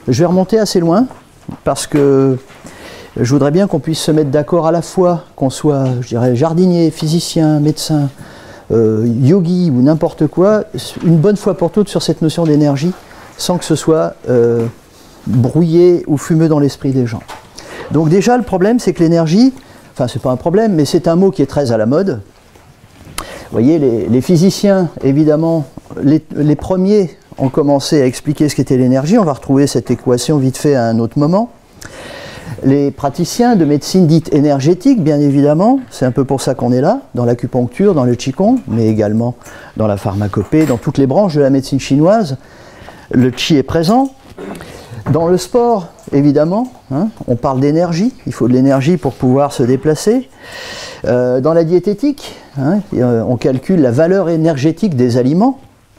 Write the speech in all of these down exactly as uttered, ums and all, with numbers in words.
Je vais remonter assez loin, parce que je voudrais bien qu'on puisse se mettre d'accord à la fois, qu'on soit, je dirais, jardinier, physicien, médecin, euh, yogi ou n'importe quoi, une bonne fois pour toutes sur cette notion d'énergie, sans que ce soit euh, brouillé ou fumeux dans l'esprit des gens. Donc déjà, le problème, c'est que l'énergie, enfin, c'est pas un problème, mais c'est un mot qui est très à la mode. Vous voyez, les, les physiciens, évidemment, les, les premiers ont commencé à expliquer ce qu'était l'énergie. On va retrouver cette équation vite fait à un autre moment. Les praticiens de médecine dite énergétique, bien évidemment, c'est un peu pour ça qu'on est là, dans l'acupuncture, dans le qigong, mais également dans la pharmacopée, dans toutes les branches de la médecine chinoise, le qi est présent. Dans le sport, évidemment, hein, on parle d'énergie, il faut de l'énergie pour pouvoir se déplacer. Euh, dans la diététique, hein, on calcule la valeur énergétique des aliments.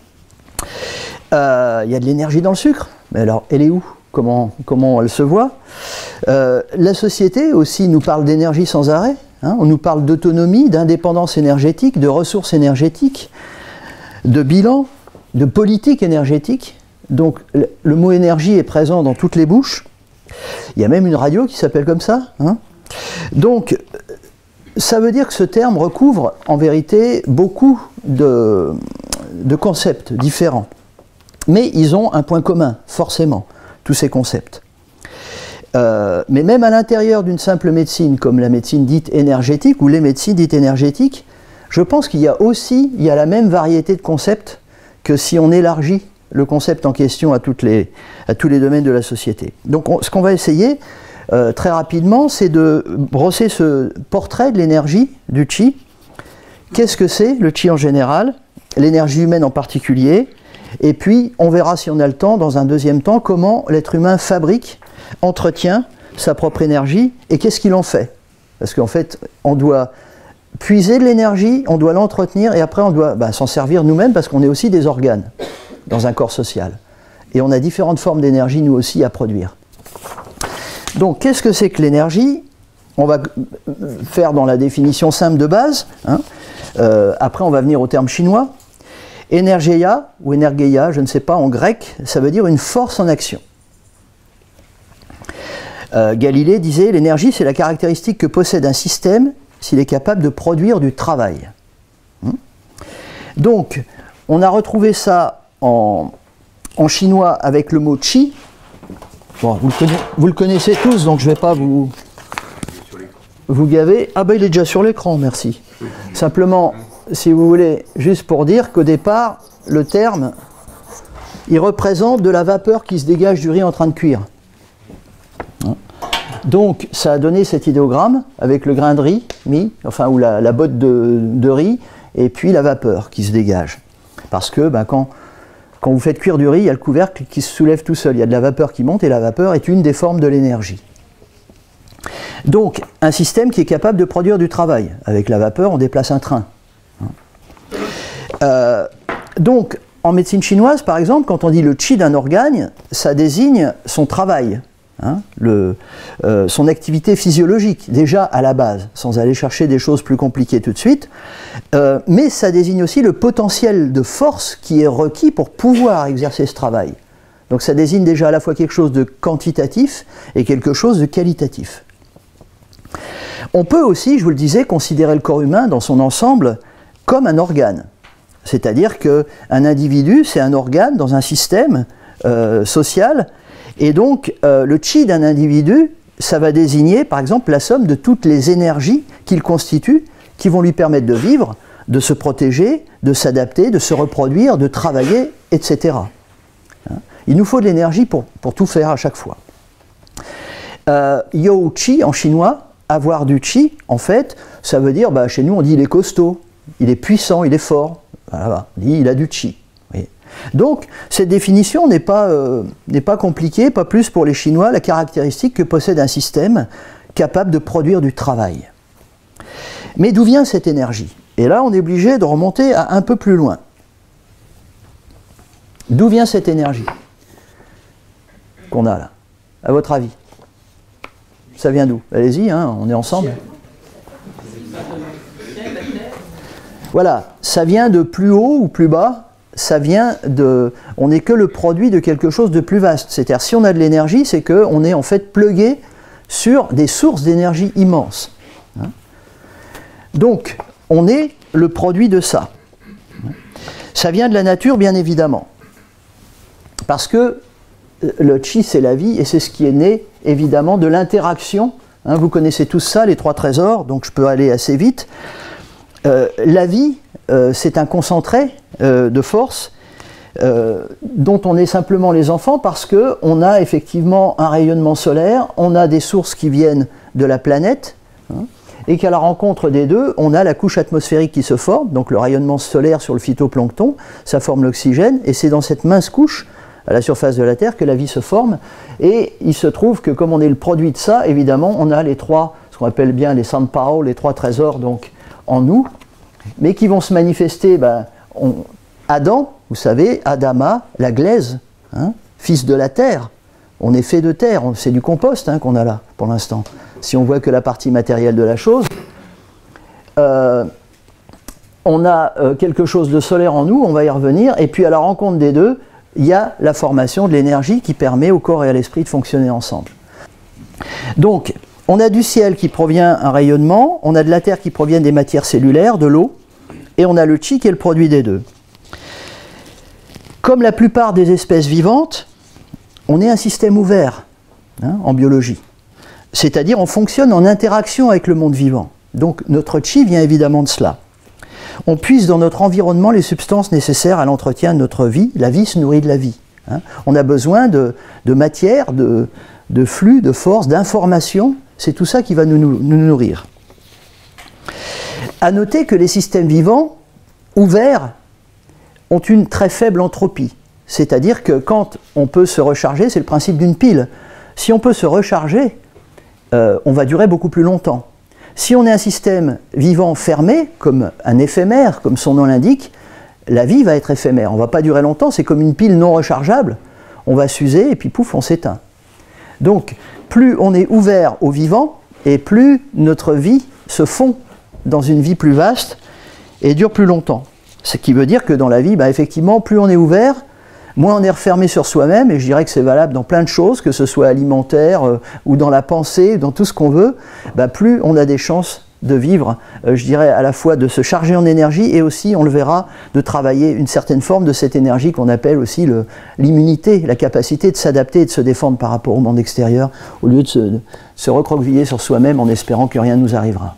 Euh, il y a de l'énergie dans le sucre, mais alors elle est où ? Comment, comment elle se voit? euh, La société aussi nous parle d'énergie sans arrêt, hein, on nous parle d'autonomie, d'indépendance énergétique, de ressources énergétiques, de bilan, de politique énergétique. Donc le, le mot énergie est présent dans toutes les bouches. Il y a même une radio qui s'appelle comme ça. Hein. Donc ça veut dire que ce terme recouvre en vérité beaucoup de, de concepts différents. Mais ils ont un point commun, forcément, tous ces concepts. Euh, mais même à l'intérieur d'une simple médecine, comme la médecine dite énergétique, ou les médecines dites énergétiques, je pense qu'il y a aussi il y a la même variété de concepts que si on élargit le concept en question à, toutes les, à tous les domaines de la société. Donc on, ce qu'on va essayer, euh, très rapidement, c'est de brosser ce portrait de l'énergie, du qi. Qu'est-ce que c'est, le qi en général, l'énergie humaine en particulier? Et puis, on verra si on a le temps, dans un deuxième temps, comment l'être humain fabrique, entretient sa propre énergie et qu'est-ce qu'il en fait. Parce qu'en fait, on doit puiser de l'énergie, on doit l'entretenir et après on doit bah, s'en servir nous-mêmes parce qu'on est aussi des organes dans un corps social. Et on a différentes formes d'énergie, nous aussi, à produire. Donc, qu'est-ce que c'est que l'énergie? On va faire dans la définition simple de base. Hein. Euh, après, on va venir au terme chinois. Energeia, ou energeia, je ne sais pas, en grec, ça veut dire une force en action. Euh, Galilée disait, l'énergie, c'est la caractéristique que possède un système s'il est capable de produire du travail. Hum. Donc, on a retrouvé ça en, en chinois avec le mot qi. Bon, vous, le connaissez, vous le connaissez tous, donc je ne vais pas vous, vous gaver. Ah ben, il est déjà sur l'écran, merci. Simplement, si vous voulez, juste pour dire qu'au départ, le terme, il représente de la vapeur qui se dégage du riz en train de cuire. Donc, ça a donné cet idéogramme avec le grain de riz mis, enfin, ou la, la botte de, de riz, et puis la vapeur qui se dégage. Parce que ben, quand, quand vous faites cuire du riz, il y a le couvercle qui se soulève tout seul. Il y a de la vapeur qui monte, et la vapeur est une des formes de l'énergie. Donc, un système qui est capable de produire du travail. Avec la vapeur, on déplace un train. Euh, donc, en médecine chinoise, par exemple, quand on dit le qi d'un organe, ça désigne son travail, hein, le, euh, son activité physiologique, déjà à la base, sans aller chercher des choses plus compliquées tout de suite. Euh, mais ça désigne aussi le potentiel de force qui est requis pour pouvoir exercer ce travail. Donc ça désigne déjà à la fois quelque chose de quantitatif et quelque chose de qualitatif. On peut aussi, je vous le disais, considérer le corps humain dans son ensemble comme un organe. C'est-à-dire qu'un individu, c'est un organe dans un système euh, social, et donc euh, le qi d'un individu, ça va désigner par exemple la somme de toutes les énergies qu'il constitue, qui vont lui permettre de vivre, de se protéger, de s'adapter, de se reproduire, de travailler, et cetera. Hein? Il nous faut de l'énergie pour, pour tout faire à chaque fois. Euh, Yo qi en chinois, avoir du qi, en fait, ça veut dire, bah, chez nous on dit il est costaud, il est puissant, il est fort. Voilà, on dit il a du qi. Oui. Donc, cette définition n'est pas, euh, n'est pas compliquée, pas plus pour les Chinois, la caractéristique que possède un système capable de produire du travail. Mais d'où vient cette énergie? Et là, on est obligé de remonter à un peu plus loin. D'où vient cette énergie qu'on a là, à votre avis? Ça vient d'où? Allez-y, hein, on est ensemble. Voilà, ça vient de plus haut ou plus bas, ça vient de... On n'est que le produit de quelque chose de plus vaste. C'est-à-dire, si on a de l'énergie, c'est qu'on est en fait plugué sur des sources d'énergie immenses. Hein? Donc, on est le produit de ça. Ça vient de la nature, bien évidemment. Parce que le chi, c'est la vie, et c'est ce qui est né, évidemment, de l'interaction. Hein, vous connaissez tous ça, les trois trésors, donc je peux aller assez vite. Euh, la vie, euh, c'est un concentré euh, de force euh, dont on est simplement les enfants parce qu'on a effectivement un rayonnement solaire, on a des sources qui viennent de la planète, hein, et qu'à la rencontre des deux, on a la couche atmosphérique qui se forme, donc le rayonnement solaire sur le phytoplancton, ça forme l'oxygène, et c'est dans cette mince couche, à la surface de la Terre, que la vie se forme, et il se trouve que comme on est le produit de ça, évidemment, on a les trois, ce qu'on appelle bien les sanpao, les trois trésors, donc, en nous, mais qui vont se manifester, ben, on, Adam, vous savez, Adama, la glaise, hein, fils de la terre, on est fait de terre, c'est du compost hein, qu'on a là, pour l'instant, si on voit que la partie matérielle de la chose. Euh, on a euh, quelque chose de solaire en nous, on va y revenir, et puis à la rencontre des deux, il y a la formation de l'énergie qui permet au corps et à l'esprit de fonctionner ensemble. Donc, on a du ciel qui provient un rayonnement, on a de la terre qui provient des matières cellulaires, de l'eau, et on a le chi qui est le produit des deux. Comme la plupart des espèces vivantes, on est un système ouvert hein, en biologie. C'est-à-dire on fonctionne en interaction avec le monde vivant. Donc notre chi vient évidemment de cela. On puise dans notre environnement les substances nécessaires à l'entretien de notre vie. La vie se nourrit de la vie. Hein. On a besoin de, de matière, de, de flux, de force, d'information. C'est tout ça qui va nous, nous, nous nourrir. À noter que les systèmes vivants ouverts ont une très faible entropie. C'est-à-dire que quand on peut se recharger, c'est le principe d'une pile. Si on peut se recharger, euh, on va durer beaucoup plus longtemps. Si on est un système vivant fermé, comme un éphémère, comme son nom l'indique, la vie va être éphémère. On ne va pas durer longtemps, c'est comme une pile non rechargeable. On va s'user et puis pouf, on s'éteint. Donc, plus on est ouvert au vivant, et plus notre vie se fond dans une vie plus vaste et dure plus longtemps. Ce qui veut dire que dans la vie, bah, effectivement, plus on est ouvert, moins on est refermé sur soi-même, et je dirais que c'est valable dans plein de choses, que ce soit alimentaire, euh, ou dans la pensée, dans tout ce qu'on veut, bah, plus on a des chances de vivre, euh, je dirais à la fois de se charger en énergie, et aussi, on le verra, de travailler une certaine forme de cette énergie qu'on appelle aussi l'immunité, la capacité de s'adapter et de se défendre par rapport au monde extérieur, au lieu de se, de se recroqueviller sur soi-même en espérant que rien ne nous arrivera.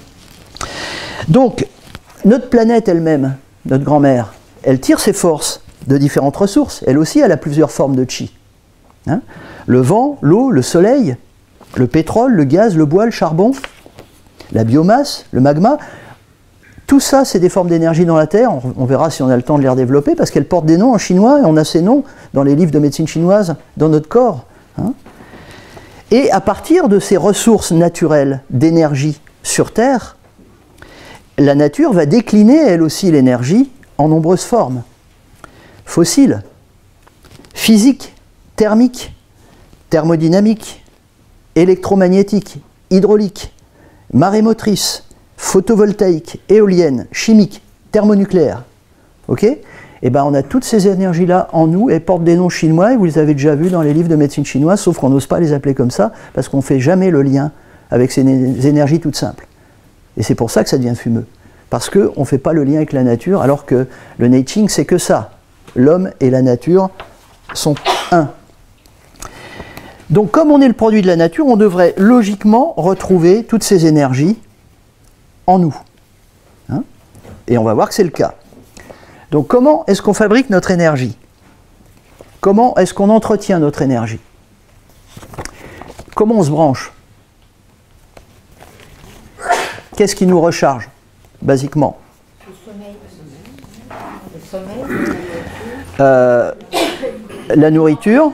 Donc, notre planète elle-même, notre grand-mère, elle tire ses forces de différentes ressources. Elle aussi, elle a plusieurs formes de chi. Hein? Le vent, l'eau, le soleil, le pétrole, le gaz, le bois, le charbon, la biomasse, le magma. Tout ça, c'est des formes d'énergie dans la Terre. On, on verra si on a le temps de les redévelopper, parce qu'elles portent des noms en chinois, et on a ces noms dans les livres de médecine chinoise, dans notre corps. Hein? Et à partir de ces ressources naturelles d'énergie sur Terre, la nature va décliner, elle aussi, l'énergie en nombreuses formes. Fossiles, physiques, thermiques, thermodynamiques, électromagnétiques, hydrauliques, marémotrices, photovoltaïques, éoliennes, chimiques, thermonucléaires. Ok ? Et bien on a toutes ces énergies-là en nous, et portent des noms chinois, et vous les avez déjà vus dans les livres de médecine chinoise, sauf qu'on n'ose pas les appeler comme ça, parce qu'on ne fait jamais le lien avec ces énergies toutes simples. Et c'est pour ça que ça devient fumeux. Parce qu'on ne fait pas le lien avec la nature, alors que le Neijing, c'est que ça. L'homme et la nature sont un. Donc comme on est le produit de la nature, on devrait logiquement retrouver toutes ces énergies en nous. Hein? Et on va voir que c'est le cas. Donc comment est-ce qu'on fabrique notre énergie? Comment est-ce qu'on entretient notre énergie? Comment on se branche? Qu'est-ce qui nous recharge, basiquement? Le sommeil. Le sommeil. Euh, la nourriture,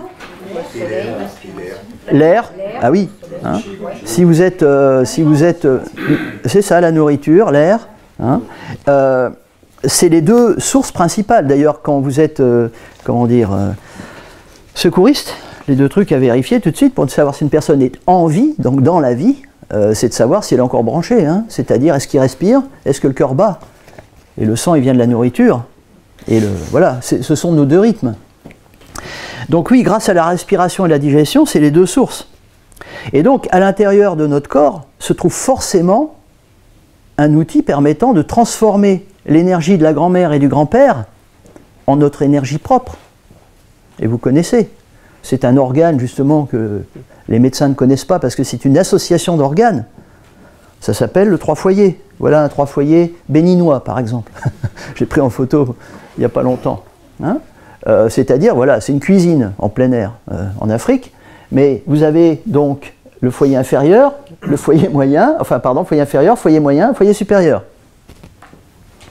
l'air, ah oui, hein, si vous êtes, euh, si vous êtes, euh, c'est ça, la nourriture, l'air, hein, euh, c'est les deux sources principales. D'ailleurs, quand vous êtes, euh, comment dire, euh, secouriste, les deux trucs à vérifier tout de suite pour savoir si une personne est en vie, donc dans la vie, euh, c'est de savoir si elle est encore branchée, hein, c'est-à-dire est-ce qu'il respire, est-ce que le cœur bat, et le sang il vient de la nourriture. Et le, voilà, ce sont nos deux rythmes. Donc oui, grâce à la respiration et la digestion, c'est les deux sources. Et donc, à l'intérieur de notre corps se trouve forcément un outil permettant de transformer l'énergie de la grand-mère et du grand-père en notre énergie propre. Et vous connaissez, c'est un organe justement que les médecins ne connaissent pas parce que c'est une association d'organes. Ça s'appelle le trois foyers. Voilà un trois foyers béninois par exemple. J'ai pris en photo il n'y a pas longtemps. Hein euh, c'est-à-dire, voilà, c'est une cuisine en plein air euh, en Afrique, mais vous avez donc le foyer inférieur, le foyer moyen, enfin pardon, foyer inférieur, foyer moyen, foyer supérieur. D'accord ?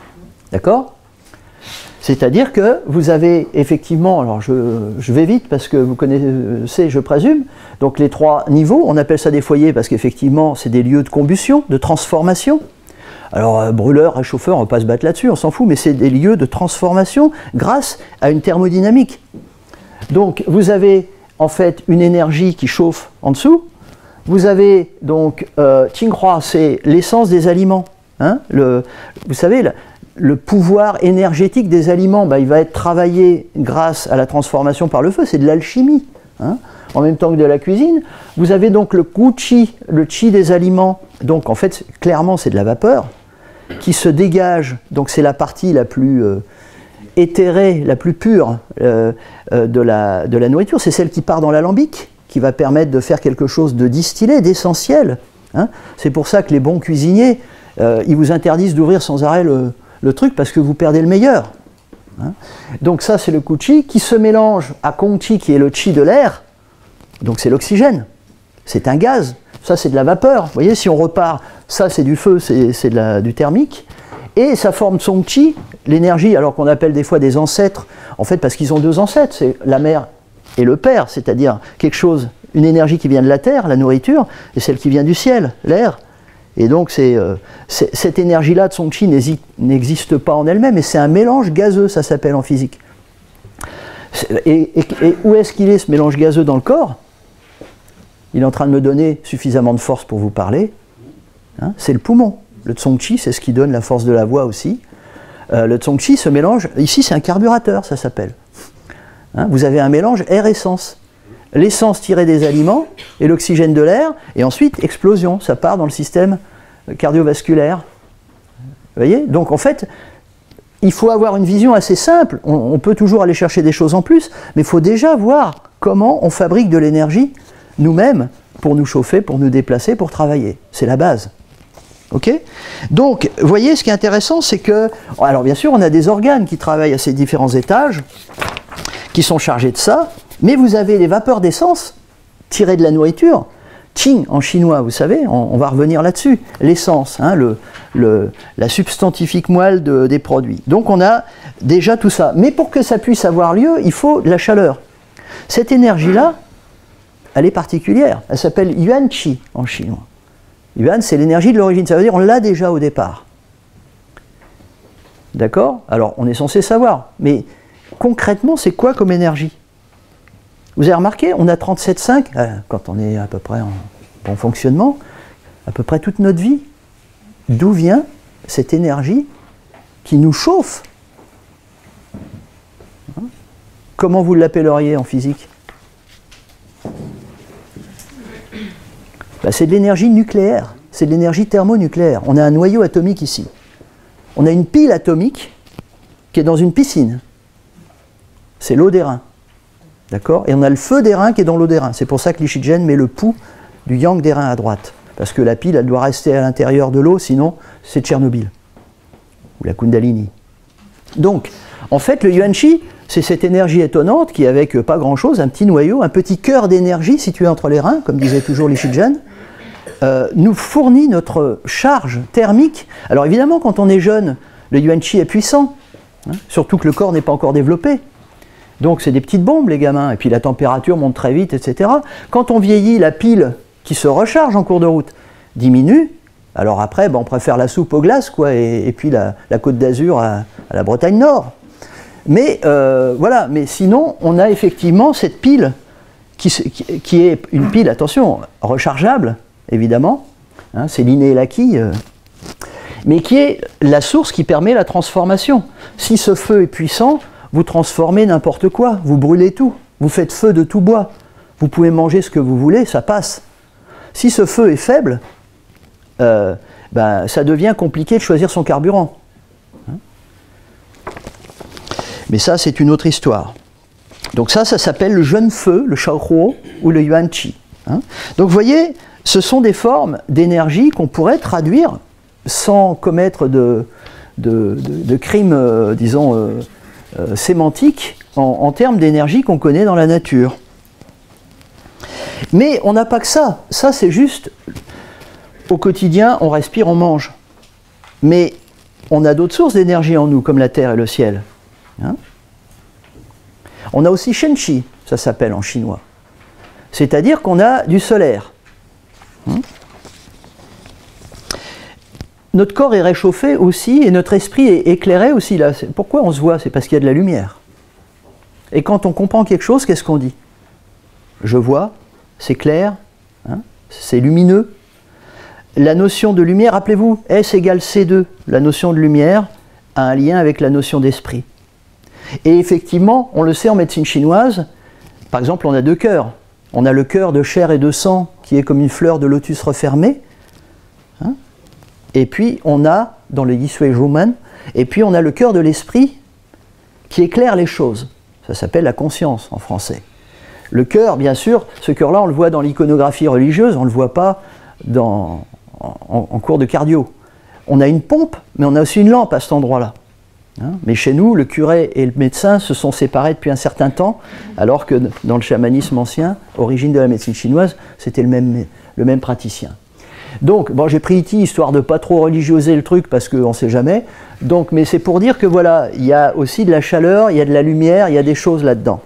C'est-à-dire que vous avez effectivement, alors je, je vais vite parce que vous connaissez, je présume, donc les trois niveaux, on appelle ça des foyers parce qu'effectivement c'est des lieux de combustion, de transformation. Alors euh, brûleur, réchauffeur, on ne va pas se battre là-dessus, on s'en fout, mais c'est des lieux de transformation grâce à une thermodynamique. Donc vous avez en fait une énergie qui chauffe en dessous, vous avez donc, euh, Qinghua, c'est l'essence des aliments. Hein, le, vous savez, le, le pouvoir énergétique des aliments, bah, il va être travaillé grâce à la transformation par le feu, c'est de l'alchimie. Hein, en même temps que de la cuisine. Vous avez donc le Gu-Qi, le Qi des aliments, donc en fait, clairement, c'est de la vapeur, qui se dégage, donc c'est la partie la plus euh, éthérée, la plus pure euh, euh, de, la, de la nourriture, c'est celle qui part dans l'alambic, qui va permettre de faire quelque chose de distillé, d'essentiel. Hein. C'est pour ça que les bons cuisiniers, euh, ils vous interdisent d'ouvrir sans arrêt le, le truc, parce que vous perdez le meilleur. Hein. Donc ça, c'est le Gu-Qi, qui se mélange à Gong-Qi, qui est le Qi de l'air, donc c'est l'oxygène, c'est un gaz, ça c'est de la vapeur. Vous voyez, si on repart, ça c'est du feu, c'est du thermique, et ça forme Song-Qi, l'énergie, alors qu'on appelle des fois des ancêtres, en fait parce qu'ils ont deux ancêtres, c'est la mère et le père, c'est-à-dire quelque chose, une énergie qui vient de la terre, la nourriture, et celle qui vient du ciel, l'air. Et donc c'est, euh, cette énergie-là de Song-Qi n'existe pas en elle-même, et c'est un mélange gazeux, ça s'appelle en physique. Et, et, et où est-ce qu'il est ce mélange gazeux dans le corps? Il est en train de me donner suffisamment de force pour vous parler. Hein, c'est le poumon. Le Tsong-Chi, c'est ce qui donne la force de la voix aussi. Euh, le Tsong-Chi se mélange, ici c'est un carburateur, ça s'appelle. Hein, vous avez un mélange air-essence. L'essence tirée des aliments et l'oxygène de l'air, et ensuite explosion, ça part dans le système cardiovasculaire. Vous voyez? Donc en fait, il faut avoir une vision assez simple. On, on peut toujours aller chercher des choses en plus, mais il faut déjà voir comment on fabrique de l'énergie nous-mêmes pour nous chauffer, pour nous déplacer, pour travailler. C'est la base. Ok? Donc, vous voyez, ce qui est intéressant, c'est que, alors bien sûr, on a des organes qui travaillent à ces différents étages, qui sont chargés de ça, mais vous avez les vapeurs d'essence tirées de la nourriture. Qing en chinois, vous savez, on, on va revenir là-dessus. L'essence, hein, le, le, la substantifique moelle de, des produits. Donc on a déjà tout ça. Mais pour que ça puisse avoir lieu, il faut de la chaleur. Cette énergie-là, elle est particulière. Elle s'appelle Yuan Qi en chinois. Yuan, c'est l'énergie de l'origine. Ça veut dire on l'a déjà au départ. D'accord? Alors, on est censé savoir. Mais concrètement, c'est quoi comme énergie? Vous avez remarqué, on a trente-sept virgule cinq, euh, quand on est à peu près en bon fonctionnement, à peu près toute notre vie. D'où vient cette énergie qui nous chauffe? Hein? Comment vous l'appelleriez en physique? Ben, c'est de l'énergie nucléaire, c'est de l'énergie thermonucléaire. On a un noyau atomique ici. On a une pile atomique qui est dans une piscine. C'est l'eau des reins. D'accord? Et on a le feu des reins qui est dans l'eau des reins. C'est pour ça que l'Ichigen met le pouls du yang des reins à droite. Parce que la pile, elle doit rester à l'intérieur de l'eau, sinon c'est Tchernobyl. Ou la Kundalini. Donc, en fait, le Yuan Qi, c'est cette énergie étonnante qui, avec pas grand-chose, un petit noyau, un petit cœur d'énergie situé entre les reins, comme disait toujours l'Ichigen, euh, nous fournit notre charge thermique. Alors évidemment, quand on est jeune, le Yuan Qi est puissant, hein, surtout que le corps n'est pas encore développé. Donc c'est des petites bombes les gamins, et puis la température monte très vite, et cetera. Quand on vieillit, la pile qui se recharge en cours de route diminue, alors après ben, on préfère la soupe aux glaces, quoi, et, et puis la, la Côte d'Azur à, à la Bretagne Nord. Mais euh, voilà, mais sinon on a effectivement cette pile qui, qui, qui est une pile, attention, rechargeable, évidemment, hein, c'est l'inné et l'acquis. Euh. mais qui est la source qui permet la transformation. Si ce feu est puissant, vous transformez n'importe quoi, vous brûlez tout, vous faites feu de tout bois, vous pouvez manger ce que vous voulez, ça passe. Si ce feu est faible, euh, ben, ça devient compliqué de choisir son carburant. Mais ça, c'est une autre histoire. Donc ça, ça s'appelle le jeune feu, le shaohuo ou le yuanqi. Hein. Donc vous voyez, ce sont des formes d'énergie qu'on pourrait traduire sans commettre de, de, de, de crimes, euh, disons, euh, euh, sémantiques en, en termes d'énergie qu'on connaît dans la nature. Mais on n'a pas que ça. Ça, c'est juste, au quotidien, on respire, on mange. Mais on a d'autres sources d'énergie en nous, comme la terre et le ciel. Hein? On a aussi Shenqi, ça s'appelle en chinois. C'est-à-dire qu'on a du solaire. Hein? Notre corps est réchauffé aussi et notre esprit est éclairé aussi. Là. Pourquoi on se voit? C'est parce qu'il y a de la lumière. Et quand on comprend quelque chose, qu'est-ce qu'on dit? Je vois, c'est clair, hein? C'est lumineux. La notion de lumière, rappelez-vous, S égale C deux. La notion de lumière a un lien avec la notion d'esprit. Et effectivement, on le sait en médecine chinoise, par exemple, on a deux cœurs. On a le cœur de chair et de sang, qui est comme une fleur de lotus refermée. Hein? Et puis, on a, dans le Yisui Zhuman, et puis on a le cœur de l'esprit, qui éclaire les choses. Ça s'appelle la conscience, en français. Le cœur, bien sûr, ce cœur-là, on le voit dans l'iconographie religieuse, on ne le voit pas dans, en, en cours de cardio. On a une pompe, mais on a aussi une lampe à cet endroit-là. Hein, mais chez nous, le curé et le médecin se sont séparés depuis un certain temps, alors que dans le chamanisme ancien, origine de la médecine chinoise, c'était le même, le même praticien. Donc, bon, j'ai pris ici, histoire de ne pas trop religioser le truc, parce qu'on ne sait jamais. Donc, mais c'est pour dire que voilà, il y a aussi de la chaleur, il y a de la lumière, il y a des choses là-dedans.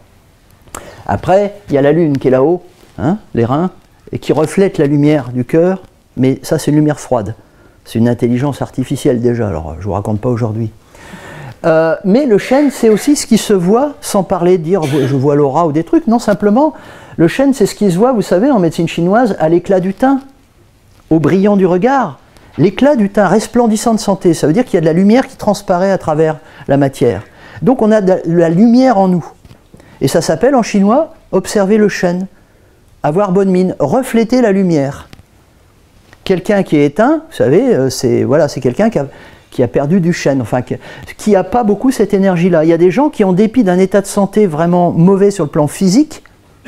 Après, il y a la lune qui est là-haut, hein, les reins, et qui reflète la lumière du cœur, mais ça, c'est une lumière froide. C'est une intelligence artificielle déjà, alors je ne vous raconte pas aujourd'hui. Euh, mais le chêne, c'est aussi ce qui se voit, sans parler de dire je vois l'aura ou des trucs. Non, simplement, le chêne, c'est ce qui se voit, vous savez, en médecine chinoise, à l'éclat du teint, au brillant du regard. L'éclat du teint, resplendissant de santé, ça veut dire qu'il y a de la lumière qui transparaît à travers la matière. Donc on a de la lumière en nous. Et ça s'appelle en chinois observer le chêne, avoir bonne mine, refléter la lumière. Quelqu'un qui est éteint, vous savez, c'est voilà, c'est quelqu'un qui a qui a perdu du chêne, enfin qui n'a pas beaucoup cette énergie-là. Il y a des gens qui, en dépit d'un état de santé vraiment mauvais sur le plan physique,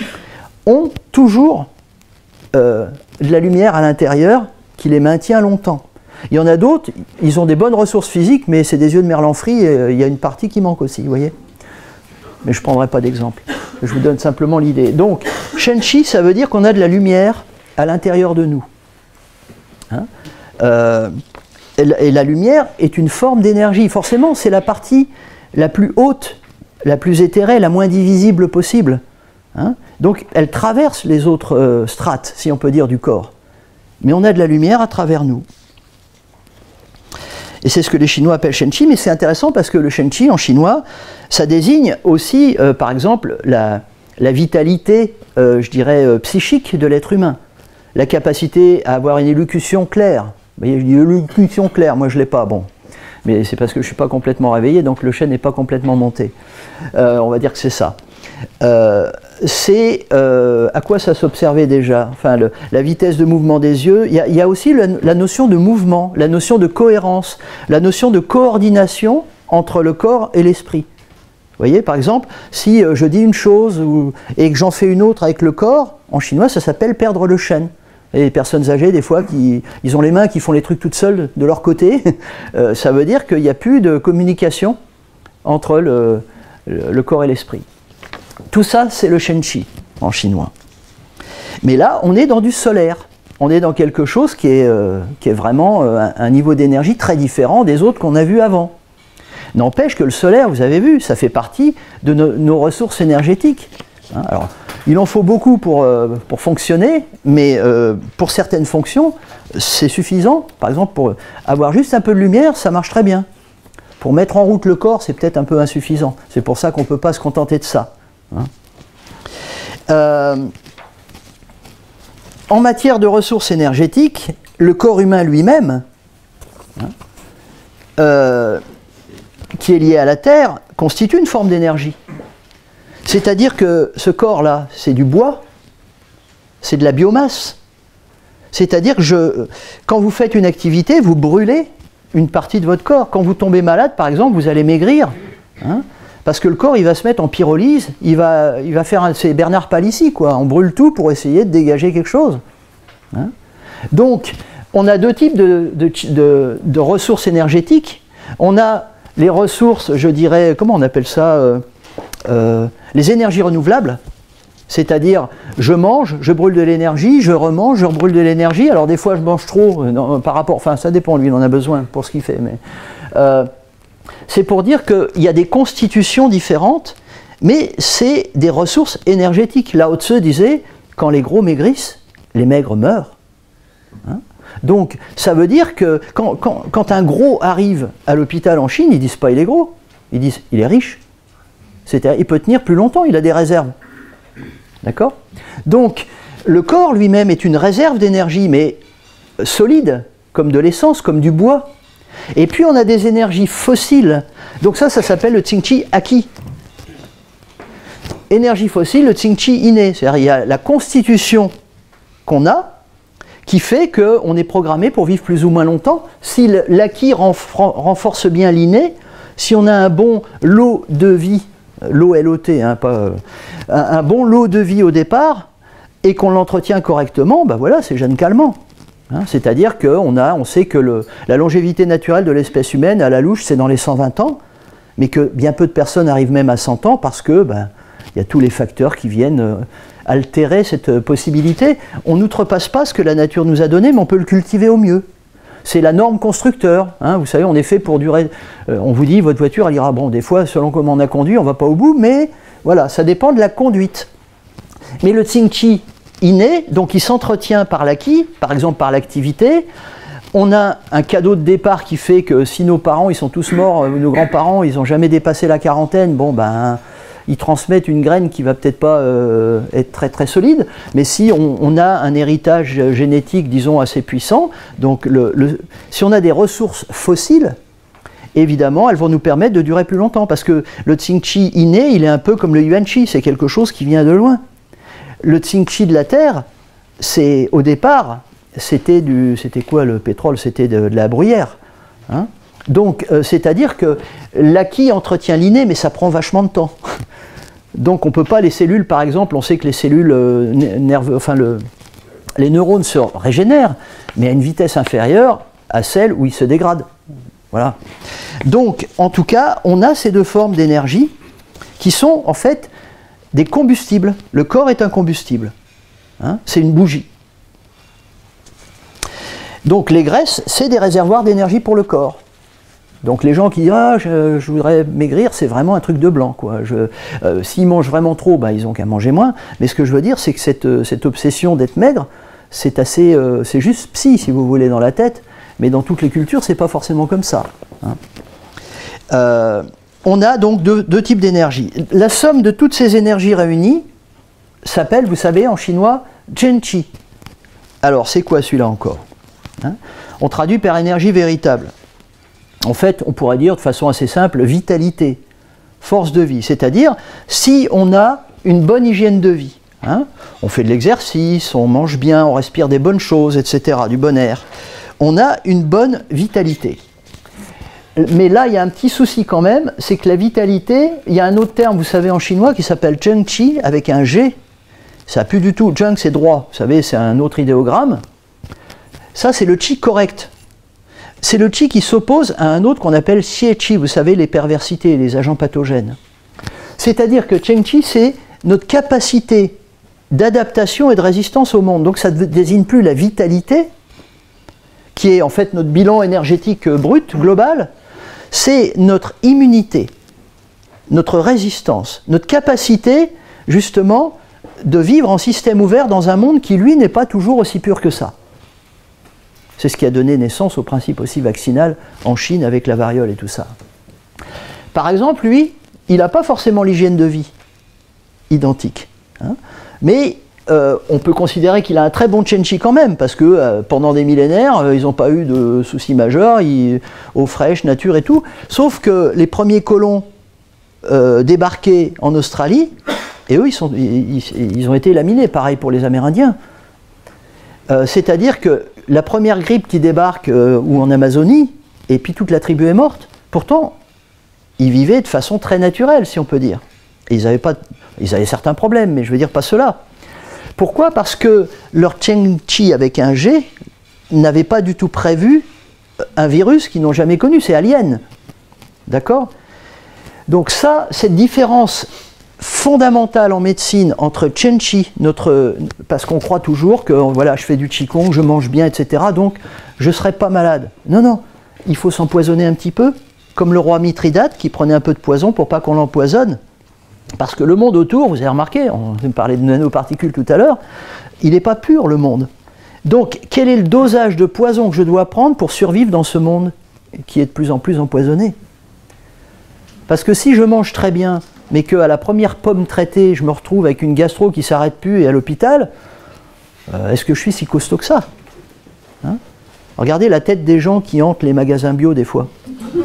ont toujours euh, de la lumière à l'intérieur qui les maintient longtemps. Il y en a d'autres, ils ont des bonnes ressources physiques, mais c'est des yeux de merlan-frit, et euh, il y a une partie qui manque aussi, vous voyez. Mais je ne prendrai pas d'exemple. Je vous donne simplement l'idée. Donc, Shenqi, ça veut dire qu'on a de la lumière à l'intérieur de nous. Hein euh, Et la lumière est une forme d'énergie. Forcément, c'est la partie la plus haute, la plus éthérée, la moins divisible possible. Hein? Donc, elle traverse les autres euh, strates, si on peut dire, du corps. Mais on a de la lumière à travers nous. Et c'est ce que les Chinois appellent Shenqi, mais c'est intéressant parce que le Shenqi, en chinois, ça désigne aussi, euh, par exemple, la, la vitalité, euh, je dirais, euh, psychique de l'être humain. La capacité à avoir une élocution claire. Vous voyez, je dis élocution claire, moi je ne l'ai pas, bon. Mais c'est parce que je ne suis pas complètement réveillé, donc le chêne n'est pas complètement monté. Euh, on va dire que c'est ça. Euh, c'est euh, à quoi ça s'observait déjà? Enfin, le, la vitesse de mouvement des yeux. Il y a, il y a aussi la, la notion de mouvement, la notion de cohérence, la notion de coordination entre le corps et l'esprit. Vous voyez, par exemple, si je dis une chose ou, et que j'en fais une autre avec le corps, en chinois ça s'appelle perdre le chêne. Et les personnes âgées, des fois, qui, ils ont les mains qui font les trucs toutes seules de leur côté. Euh, ça veut dire qu'il n'y a plus de communication entre le, le, le corps et l'esprit. Tout ça, c'est le Shenqi en chinois. Mais là, on est dans du solaire. On est dans quelque chose qui est, euh, qui est vraiment euh, un, un niveau d'énergie très différent des autres qu'on a vus avant. N'empêche que le solaire, vous avez vu, ça fait partie de no, nos ressources énergétiques. Hein, alors, il en faut beaucoup pour, euh, pour fonctionner, mais euh, pour certaines fonctions, c'est suffisant. Par exemple, pour avoir juste un peu de lumière, ça marche très bien. Pour mettre en route le corps, c'est peut-être un peu insuffisant. C'est pour ça qu'on ne peut pas se contenter de ça. Hein. Euh, en matière de ressources énergétiques, le corps humain lui-même, hein, euh, qui est lié à la Terre constitue une forme d'énergie. C'est-à-dire que ce corps-là, c'est du bois, c'est de la biomasse. C'est-à-dire que je, quand vous faites une activité, vous brûlez une partie de votre corps. Quand vous tombez malade, par exemple, vous allez maigrir. Hein, parce que le corps, il va se mettre en pyrolyse, il va, il va faire un, c'est Bernard Palissy, quoi. On brûle tout pour essayer de dégager quelque chose. Hein. Donc, on a deux types de, de, de, de ressources énergétiques. On a les ressources, je dirais, comment on appelle ça euh, euh, les énergies renouvelables. C'est-à-dire, je mange, je brûle de l'énergie, je remange, je rebrûle de l'énergie. Alors des fois, je mange trop euh, non, par rapport... Enfin, ça dépend, lui, il en a besoin pour ce qu'il fait. Mais euh, c'est pour dire qu'il y a des constitutions différentes, mais c'est des ressources énergétiques. Lao Tse disait, quand les gros maigrissent, les maigres meurent. Hein? Donc, ça veut dire que quand, quand, quand un gros arrive à l'hôpital en Chine, ils ne disent pas il est gros, ils disent il est riche. C'est-à-dire, il peut tenir plus longtemps, il a des réserves. D'accord ? Donc, le corps lui-même est une réserve d'énergie, mais solide, comme de l'essence, comme du bois. Et puis, on a des énergies fossiles. Donc ça, ça s'appelle le Tsing-Chi acquis. Énergie fossile, le Tsing-Chi inné. C'est-à-dire, il y a la constitution qu'on a, qui fait qu'on est programmé pour vivre plus ou moins longtemps. Si l'acquis renforce bien l'inné, si on a un bon lot de vie, l'O L O T, hein, pas, euh, un, un bon lot de vie au départ, et qu'on l'entretient correctement, ben voilà, c'est jeune calmant. Hein, c'est-à-dire qu'on a, on sait que le, la longévité naturelle de l'espèce humaine, à la louche, c'est dans les cent vingt ans, mais que bien peu de personnes arrivent même à cent ans parce que ben, y a tous les facteurs qui viennent euh, altérer cette euh, possibilité. On n'outrepasse pas ce que la nature nous a donné, mais on peut le cultiver au mieux. C'est la norme constructeur. Hein, vous savez, on est fait pour durer. Euh, on vous dit, votre voiture, elle ira. Bon, des fois, selon comment on a conduit, on ne va pas au bout, mais voilà, ça dépend de la conduite. Mais le Tsing-Chi inné, donc il s'entretient par l'acquis, par exemple par l'activité. On a un cadeau de départ qui fait que si nos parents, ils sont tous morts, nos grands-parents, ils n'ont jamais dépassé la quarantaine, bon, ben, ils transmettent une graine qui va peut-être pas euh, être très très solide, mais si on, on a un héritage génétique, disons, assez puissant, donc le, le, si on a des ressources fossiles, évidemment, elles vont nous permettre de durer plus longtemps, parce que le Tsing-Chi inné, il est un peu comme le Yuan-Chi, c'est quelque chose qui vient de loin. Le Tsing-Chi de la Terre, c'est au départ, c'était du, c'était quoi le pétrole? C'était de, de la bruyère. Hein, donc, euh, c'est-à-dire que l'acquis entretient l'inné, mais ça prend vachement de temps. Donc, on ne peut pas, les cellules, par exemple, on sait que les cellules euh, nerveuses, enfin, le, les neurones se régénèrent, mais à une vitesse inférieure à celle où ils se dégradent. Voilà. Donc, en tout cas, on a ces deux formes d'énergie qui sont, en fait, des combustibles. Le corps est un combustible. Hein, c'est une bougie. Donc, les graisses, c'est des réservoirs d'énergie pour le corps. Donc les gens qui disent « Ah, je, je voudrais maigrir », c'est vraiment un truc de blanc, quoi. Je, euh, s'ils mangent vraiment trop, bah, ils n'ont qu'à manger moins. Mais ce que je veux dire, c'est que cette, cette obsession d'être maigre, c'est assez, euh, c'est juste psy, si vous voulez, dans la tête. Mais dans toutes les cultures, c'est pas forcément comme ça. Hein. Euh, on a donc deux, deux types d'énergie. La somme de toutes ces énergies réunies s'appelle, vous savez, en chinois, Zhenqi. Alors, c'est quoi celui-là encore? Hein? On traduit par énergie véritable. En fait, on pourrait dire de façon assez simple, vitalité, force de vie. C'est-à-dire, si on a une bonne hygiène de vie, hein, on fait de l'exercice, on mange bien, on respire des bonnes choses, et cetera, du bon air, on a une bonne vitalité. Mais là, il y a un petit souci quand même, c'est que la vitalité, il y a un autre terme, vous savez, en chinois, qui s'appelle zhengqi, avec un G. Ça n'a plus du tout, zheng c'est droit, vous savez, c'est un autre idéogramme. Ça, c'est le chi correct. C'est le chi qui s'oppose à un autre qu'on appelle xie chi, vous savez, les perversités, les agents pathogènes. C'est-à-dire que zheng qi, c'est notre capacité d'adaptation et de résistance au monde. Donc ça ne désigne plus la vitalité, qui est en fait notre bilan énergétique brut, global, c'est notre immunité, notre résistance, notre capacité, justement, de vivre en système ouvert dans un monde qui, lui, n'est pas toujours aussi pur que ça. C'est ce qui a donné naissance au principe aussi vaccinal en Chine avec la variole et tout ça. Par exemple, lui, il n'a pas forcément l'hygiène de vie identique, hein, mais euh, on peut considérer qu'il a un très bon Chenchi quand même, parce que euh, pendant des millénaires, euh, ils n'ont pas eu de soucis majeurs, ils, eau fraîche, nature et tout. Sauf que les premiers colons euh, débarqués en Australie, et eux, ils, sont, ils, ils ont été laminés, pareil pour les Amérindiens. Euh, C'est-à-dire que la première grippe qui débarque euh, ou en Amazonie, et puis toute la tribu est morte, pourtant, ils vivaient de façon très naturelle, si on peut dire. Et ils avaient pas, ils avaient certains problèmes, mais je veux dire pas ceux-là. Pourquoi? Parce que leur Chenchi avec un G n'avait pas du tout prévu un virus qu'ils n'ont jamais connu, c'est Alien. D'accord? Donc ça, cette différence fondamentale en médecine entre Chenchi, notre, parce qu'on croit toujours que voilà, je fais du Qigong, je mange bien, et cetera, donc je ne serai pas malade. Non, non, il faut s'empoisonner un petit peu, comme le roi Mithridate qui prenait un peu de poison pour pas qu'on l'empoisonne. Parce que le monde autour, vous avez remarqué, on parlait de nanoparticules tout à l'heure, il n'est pas pur le monde. Donc quel est le dosage de poison que je dois prendre pour survivre dans ce monde qui est de plus en plus empoisonné? Parce que si je mange très bien, mais qu'à la première pomme traitée, je me retrouve avec une gastro qui ne s'arrête plus et à l'hôpital, euh, est-ce que je suis si costaud que ça, hein? Regardez la tête des gens qui hantent les magasins bio des fois.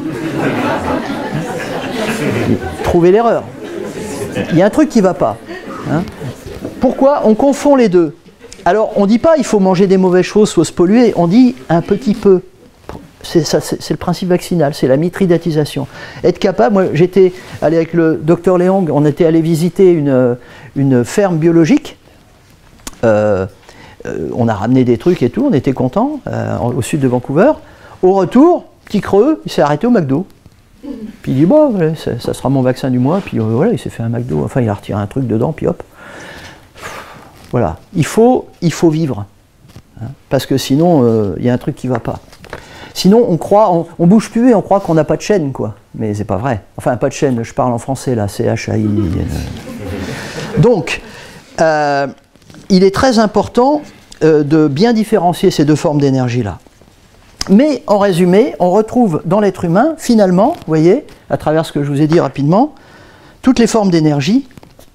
Trouvez l'erreur. Il y a un truc qui ne va pas, hein. Pourquoi on confond les deux? Alors on ne dit pas il faut manger des mauvaises choses, faut se polluer, on dit un petit peu. C'est ça, c'est le principe vaccinal, c'est la mitridatisation. Être capable, moi j'étais allé avec le docteur Leong, on était allé visiter une, une ferme biologique, euh, euh, on a ramené des trucs et tout, on était contents, euh, au sud de Vancouver. Au retour, petit creux, il s'est arrêté au McDo. Puis il dit bon, voilà, ça, ça sera mon vaccin du mois, puis euh, voilà, il s'est fait un McDo, enfin il a retiré un truc dedans, puis hop. Voilà, il faut, il faut vivre, hein, parce que sinon il euh, y a un truc qui ne va pas. Sinon on croit, on, on bouge plus et on croit qu'on n'a pas de chaîne, quoi. Mais c'est pas vrai. Enfin pas de chaîne, je parle en français là, C H A I. Donc, euh, il est très important euh, de bien différencier ces deux formes d'énergie là. Mais en résumé, on retrouve dans l'être humain, finalement, vous voyez, à travers ce que je vous ai dit rapidement, toutes les formes d'énergie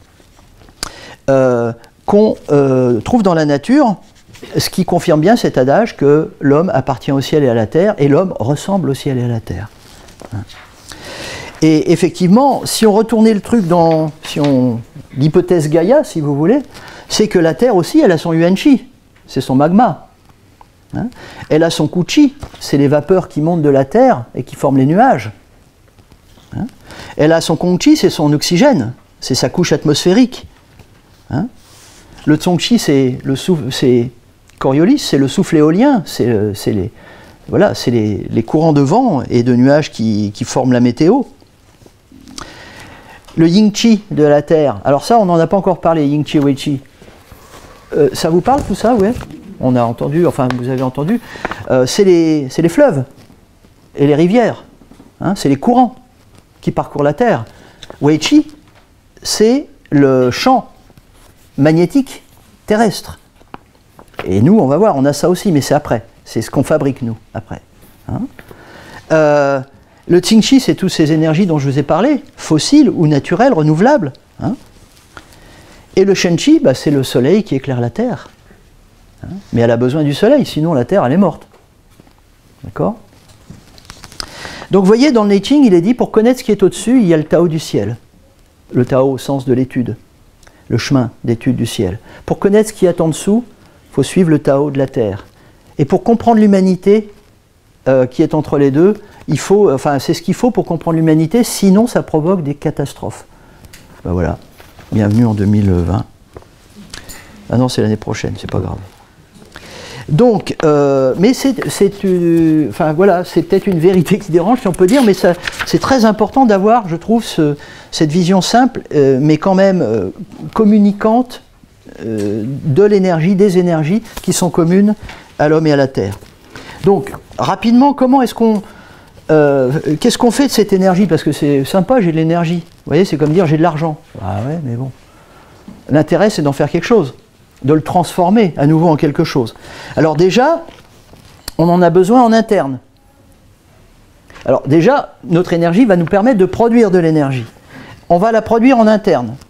euh, qu'on euh, trouve dans la nature, ce qui confirme bien cet adage que l'homme appartient au ciel et à la terre, et l'homme ressemble au ciel et à la terre. Et effectivement, si on retournait le truc dans si on, l'hypothèse Gaïa, si vous voulez, c'est que la Terre aussi, elle a son Yuan-Chi, c'est son magma. Hein, elle a son Ku-Chi, c'est les vapeurs qui montent de la Terre et qui forment les nuages. Hein, elle a son Kong-Chi, c'est son oxygène, c'est sa couche atmosphérique. Hein, le Tsong-Chi, c'est le souffle, c'est Coriolis, c'est le souffle éolien, c'est les, voilà, c'est les, les courants de vent et de nuages qui, qui forment la météo. Le Ying-Chi de la Terre, alors ça on n'en a pas encore parlé, Ying-Chi, Wei-Chi. Euh, ça vous parle tout ça, ouais? On a entendu, enfin vous avez entendu, euh, c'est les, les fleuves et les rivières, hein, c'est les courants qui parcourent la Terre. Wei-Chi, c'est le champ magnétique terrestre. Et nous, on va voir, on a ça aussi, mais c'est après. C'est ce qu'on fabrique, nous, après. Hein, euh, le Tsing-Chi, c'est toutes ces énergies dont je vous ai parlé, fossiles ou naturelles, renouvelables. Hein. Et le Shen-Chi, bah, c'est le soleil qui éclaire la Terre. Hein. Mais elle a besoin du soleil, sinon la Terre, elle est morte. D'accord? Donc, vous voyez, dans le I Ching, il est dit, pour connaître ce qui est au-dessus, il y a le Tao du ciel. Le Tao au sens de l'étude. Le chemin d'étude du ciel. Pour connaître ce qui est en dessous, il faut suivre le Tao de la Terre. Et pour comprendre l'humanité euh, qui est entre les deux, il faut, enfin, c'est ce qu'il faut pour comprendre l'humanité, sinon ça provoque des catastrophes. Ben voilà, bienvenue en deux mille vingt. Ah non, c'est l'année prochaine, c'est pas grave. Donc, euh, mais c'est, euh, enfin voilà, c'est peut-être une vérité qui dérange, si on peut dire, mais ça, c'est très important d'avoir, je trouve, ce, cette vision simple, euh, mais quand même euh, communicante, euh, de l'énergie, des énergies qui sont communes à l'homme et à la Terre. Donc, rapidement, comment est-ce qu'on, euh, qu'est-ce qu'on fait de cette énergie? Parce que c'est sympa, j'ai de l'énergie. Vous voyez, c'est comme dire j'ai de l'argent. Ah ouais, mais bon. L'intérêt, c'est d'en faire quelque chose, de le transformer à nouveau en quelque chose. Alors déjà, on en a besoin en interne. Alors déjà, notre énergie va nous permettre de produire de l'énergie. On va la produire en interne.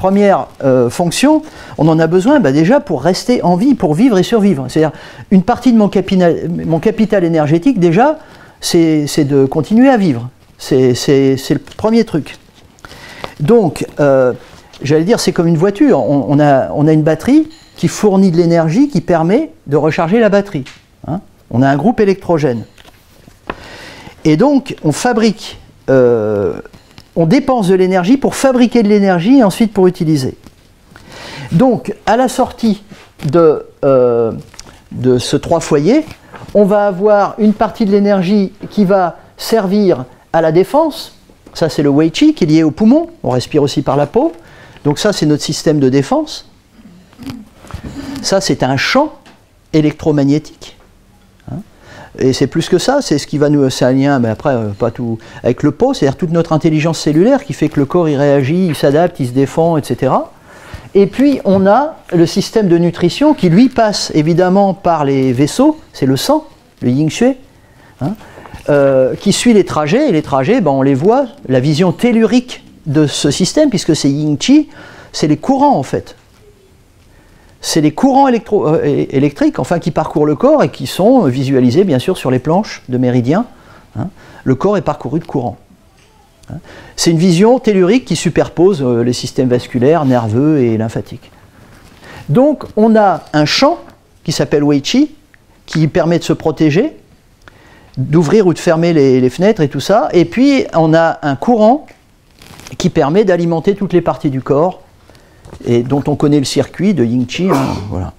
première euh, fonction, on en a besoin bah, déjà pour rester en vie, pour vivre et survivre. C'est-à-dire, une partie de mon capital, mon capital énergétique, déjà, c'est de continuer à vivre. C'est le premier truc. Donc, euh, j'allais dire, c'est comme une voiture. On, on, a, on a une batterie qui fournit de l'énergie qui permet de recharger la batterie. Hein. On a un groupe électrogène. Et donc, on fabrique, euh, on dépense de l'énergie pour fabriquer de l'énergie et ensuite pour utiliser. Donc, à la sortie de, euh, de ce trois foyers, on va avoir une partie de l'énergie qui va servir à la défense. Ça, c'est le Wei Qi qui est lié au poumon. On respire aussi par la peau. Donc ça, c'est notre système de défense. Ça, c'est un champ électromagnétique. Et c'est plus que ça, c'est ce qui va nous, c'est un lien, mais après euh, pas tout, avec le pot, c'est-à-dire toute notre intelligence cellulaire qui fait que le corps il réagit, il s'adapte, il se défend, et cetera. Et puis on a le système de nutrition qui lui passe évidemment par les vaisseaux, c'est le sang, le yin xue, hein, euh, qui suit les trajets, et les trajets, ben, on les voit, la vision tellurique de ce système, puisque c'est yin qi, c'est les courants en fait. C'est les courants électro, euh, électriques enfin, qui parcourent le corps et qui sont visualisés bien sûr sur les planches de méridiens. Hein. Le corps est parcouru de courants. Hein. C'est une vision tellurique qui superpose euh, les systèmes vasculaires, nerveux et lymphatiques. Donc on a un champ qui s'appelle Wei Qi qui permet de se protéger, d'ouvrir ou de fermer les, les fenêtres et tout ça. Et puis on a un courant qui permet d'alimenter toutes les parties du corps et dont on connaît le circuit de Yin Qi. Hein, voilà.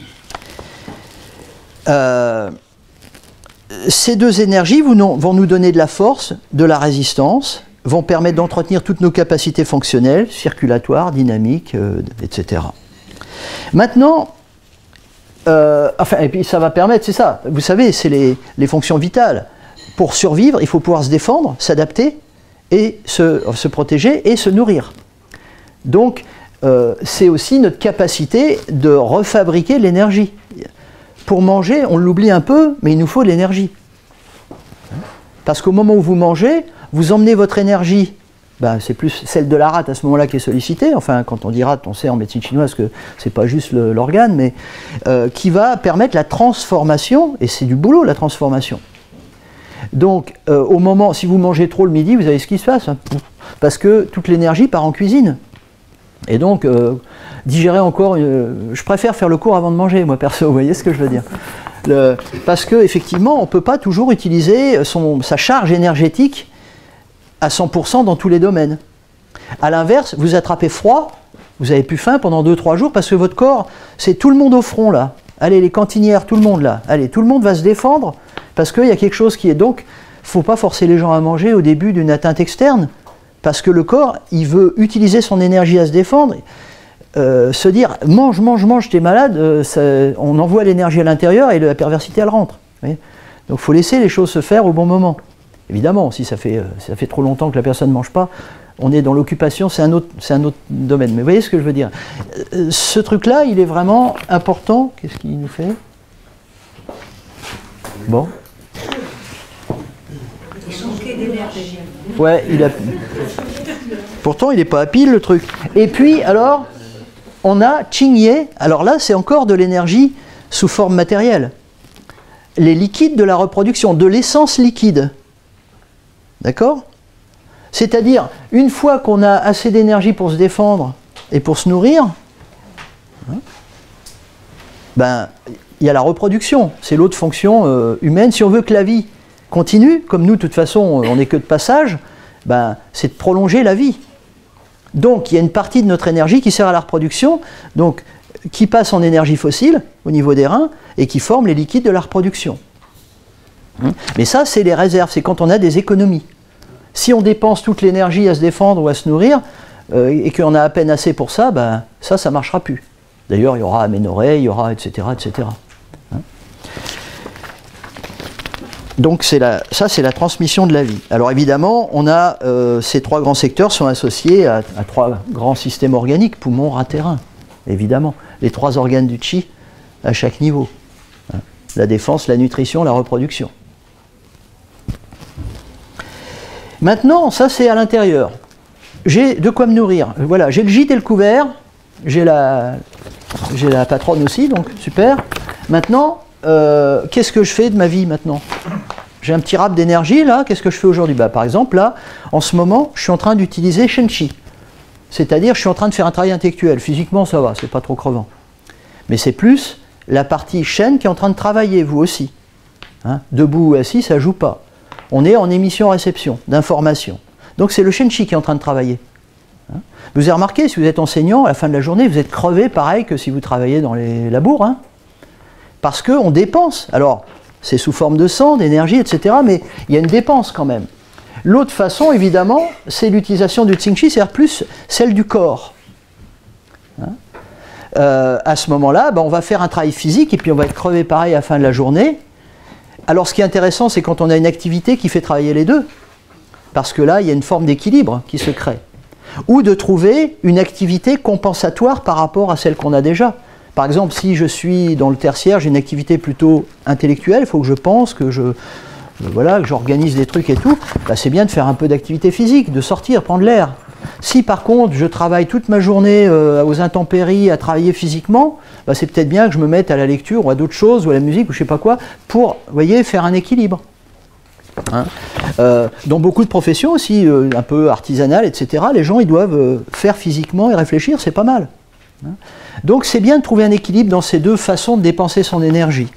Euh, ces deux énergies vont nous donner de la force, de la résistance, vont permettre d'entretenir toutes nos capacités fonctionnelles, circulatoires, dynamiques, euh, et cetera. Maintenant, euh, enfin, et puis ça va permettre, c'est ça, vous savez, c'est les, les fonctions vitales. Pour survivre, il faut pouvoir se défendre, s'adapter, et se, se protéger et se nourrir. Donc, Euh, c'est aussi notre capacité de refabriquer l'énergie. Pour manger, on l'oublie un peu, mais il nous faut de l'énergie. Parce qu'au moment où vous mangez, vous emmenez votre énergie, ben, c'est plus celle de la rate à ce moment-là qui est sollicitée, enfin quand on dit rate, on sait en médecine chinoise que c'est pas juste l'organe, mais euh, qui va permettre la transformation, et c'est du boulot la transformation. Donc euh, au moment, si vous mangez trop le midi, vous savez ce qui se passe, hein, parce que toute l'énergie part en cuisine. Et donc, euh, digérer encore, euh, je préfère faire le cours avant de manger, moi perso, vous voyez ce que je veux dire. Le, parce qu'effectivement, on ne peut pas toujours utiliser son, sa charge énergétique à cent pour cent dans tous les domaines. A l'inverse, vous attrapez froid, vous avez plus faim pendant deux trois jours parce que votre corps, c'est tout le monde au front là. Allez, les cantinières, tout le monde là. Allez, tout le monde va se défendre parce qu'il y a quelque chose qui est donc, il ne faut pas forcer les gens à manger au début d'une atteinte externe. Parce que le corps, il veut utiliser son énergie à se défendre, euh, se dire « mange, mange, mange, t'es malade euh, », on envoie l'énergie à l'intérieur et la perversité, elle rentre. Donc il faut laisser les choses se faire au bon moment. Évidemment, si ça fait, euh, ça fait trop longtemps que la personne ne mange pas, on est dans l'occupation, c'est un autre, c'est un autre domaine. Mais vous voyez ce que je veux dire. euh, Ce truc-là, il est vraiment important. Qu'est-ce qu'il nous fait? Bon. Ouais, il a... Pourtant, il n'est pas à pile, le truc. Et puis, alors, on a Qingye. Alors là, c'est encore de l'énergie sous forme matérielle. Les liquides de la reproduction, de l'essence liquide. D'accord? C'est-à-dire, une fois qu'on a assez d'énergie pour se défendre et pour se nourrir, hein, ben, il y a la reproduction. C'est l'autre fonction euh, humaine. Si on veut que la vie continue, comme nous, de toute façon, on n'est que de passage, ben, c'est de prolonger la vie. Donc, il y a une partie de notre énergie qui sert à la reproduction, donc, qui passe en énergie fossile, au niveau des reins, et qui forme les liquides de la reproduction. Mais ça, c'est les réserves, c'est quand on a des économies. Si on dépense toute l'énergie à se défendre ou à se nourrir, euh, et qu'on a à peine assez pour ça, ben, ça, ça ne marchera plus. D'ailleurs, il y aura aménorrhée, il y aura, et cetera, et cetera. Donc c'est la, ça, c'est la transmission de la vie. Alors évidemment, on a, euh, ces trois grands secteurs sont associés à, à trois grands systèmes organiques, poumons, rats, reins, évidemment. Les trois organes du Qi à chaque niveau. Hein. La défense, la nutrition, la reproduction. Maintenant, ça c'est à l'intérieur. j'ai de quoi me nourrir. Voilà, j'ai le gîte et le couvert, j'ai la, j'ai la patronne aussi, donc super. Maintenant, euh, qu'est-ce que je fais de ma vie maintenant? J'ai un petit rap d'énergie là, qu'est-ce que je fais aujourd'hui? Bah, par exemple, là, en ce moment, je suis en train d'utiliser Shenchi. C'est-à-dire, je suis en train de faire un travail intellectuel. Physiquement, ça va, c'est pas trop crevant. Mais c'est plus la partie Shen qui est en train de travailler, vous aussi. Hein, debout ou assis, ça joue pas. On est en émission-réception d'informations. Donc c'est le Shenchi qui est en train de travailler. Hein. Vous avez remarqué, si vous êtes enseignant, à la fin de la journée, vous êtes crevé pareil que si vous travaillez dans les labours. Hein, parce qu'on dépense. Alors, c'est sous forme de sang, d'énergie, et cetera. Mais il y a une dépense quand même. L'autre façon, évidemment, c'est l'utilisation du Xingqi, c'est-à-dire plus celle du corps. Hein. Euh, à ce moment-là, ben, on va faire un travail physique et puis on va être crevé pareil à la fin de la journée. Alors ce qui est intéressant, c'est quand on a une activité qui fait travailler les deux. Parce que là, il y a une forme d'équilibre qui se crée. Ou de trouver une activité compensatoire par rapport à celle qu'on a déjà. Par exemple, si je suis dans le tertiaire, j'ai une activité plutôt intellectuelle, il faut que je pense, que je... Voilà, que j'organise des trucs et tout, bah c'est bien de faire un peu d'activité physique, de sortir, prendre l'air. Si par contre je travaille toute ma journée euh, aux intempéries à travailler physiquement, bah c'est peut-être bien que je me mette à la lecture ou à d'autres choses ou à la musique ou je sais pas quoi pour, vous voyez, faire un équilibre. Hein euh, dans beaucoup de professions aussi, euh, un peu artisanales, et cetera, les gens ils doivent euh, faire physiquement et réfléchir, c'est pas mal. Hein. Donc c'est bien de trouver un équilibre dans ces deux façons de dépenser son énergie.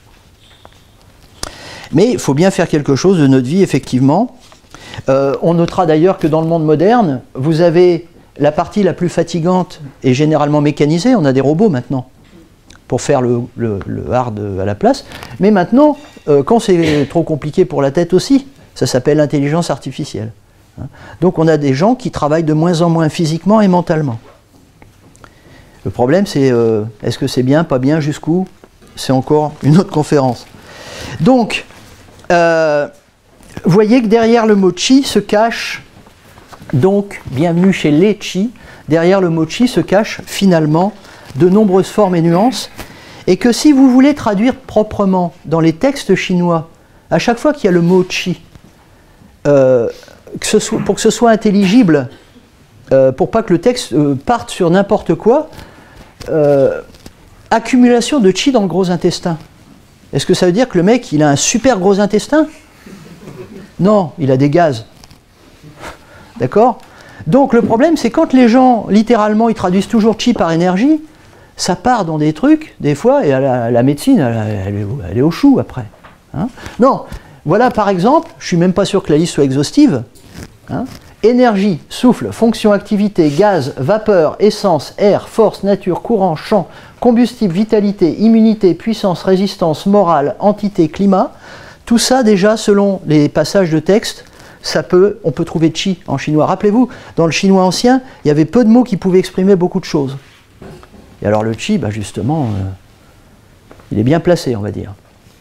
Mais il faut bien faire quelque chose de notre vie, effectivement. Euh, on notera d'ailleurs que dans le monde moderne, vous avez la partie la plus fatigante et généralement mécanisée. On a des robots maintenant pour faire le, le, le hard à la place. Mais maintenant, euh, quand c'est trop compliqué pour la tête aussi, ça s'appelle l'intelligence artificielle. Hein. Donc on a des gens qui travaillent de moins en moins physiquement et mentalement. Le problème, c'est euh, est-ce que c'est bien, pas bien, jusqu'où? C'est encore une autre conférence. Donc, Euh, vous voyez que derrière le mot chi se cache, donc bienvenue chez les chi, derrière le mot chi se cache finalement de nombreuses formes et nuances, et que si vous voulez traduire proprement dans les textes chinois, à chaque fois qu'il y a le mot chi, euh, que ce soit, pour que ce soit intelligible, euh, pour pas que le texte euh, parte sur n'importe quoi, euh, accumulation de chi dans le gros intestin. Est-ce que ça veut dire que le mec, il a un super gros intestin? Non, il a des gaz. D'accord? Donc le problème, c'est quand les gens, littéralement, ils traduisent toujours chi par énergie, ça part dans des trucs, des fois, et la, la médecine, elle, elle, est, elle est au chou après. Hein? Non, voilà par exemple, je ne suis même pas sûr que la liste soit exhaustive. Hein? Énergie, souffle, fonction, activité, gaz, vapeur, essence, air, force, nature, courant, champ, combustible, vitalité, immunité, puissance, résistance, morale, entité, climat. Tout ça déjà, selon les passages de texte, ça peut, on peut trouver chi en chinois. Rappelez-vous, dans le chinois ancien, il y avait peu de mots qui pouvaient exprimer beaucoup de choses. Et alors le chi, bah justement, euh, il est bien placé, on va dire.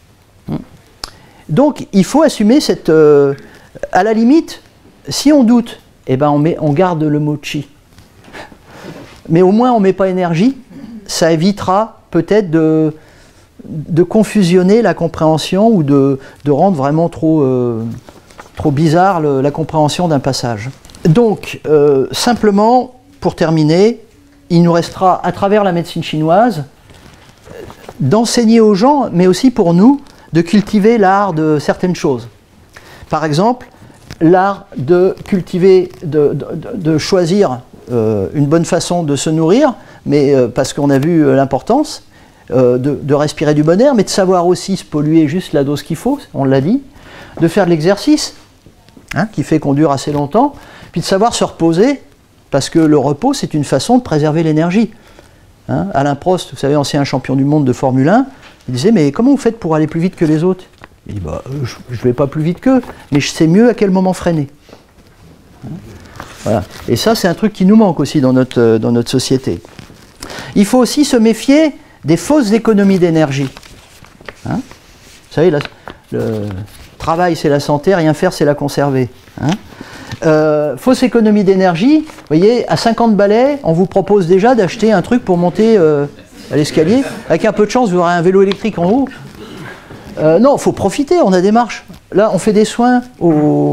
Donc il faut assumer cette... Euh, à la limite, si on doute, eh ben on, met, on garde le mot chi. Mais au moins on ne met pas énergie, ça évitera peut-être de, de confusionner la compréhension ou de, de rendre vraiment trop, euh, trop bizarre le, la compréhension d'un passage. Donc, euh, simplement, pour terminer, il nous restera, à travers la médecine chinoise, d'enseigner aux gens, mais aussi pour nous, de cultiver l'art de certaines choses. Par exemple, l'art de cultiver, de, de, de choisir euh, une bonne façon de se nourrir, mais euh, parce qu'on a vu euh, l'importance euh, de, de respirer du bon air, mais de savoir aussi se polluer juste la dose qu'il faut, on l'a dit, de faire de l'exercice, hein, qui fait qu'on dure assez longtemps, puis de savoir se reposer, parce que le repos, c'est une façon de préserver l'énergie. Hein, Alain Prost, vous savez, ancien champion du monde de Formule un, il disait, mais comment vous faites pour aller plus vite que les autres? Il dit, bah, je ne vais pas plus vite qu'eux, mais je sais mieux à quel moment freiner. Hein, voilà. Et ça, c'est un truc qui nous manque aussi dans notre, dans notre société. Il faut aussi se méfier des fausses économies d'énergie. Hein, vous savez, la, le travail, c'est la santé, rien faire, c'est la conserver. Hein, Euh, fausse économie d'énergie, vous voyez, à cinquante balais, on vous propose déjà d'acheter un truc pour monter euh, à l'escalier. Avec un peu de chance, vous aurez un vélo électrique en haut. Euh, non, il faut profiter, on a des marches. Là, on fait des soins aux,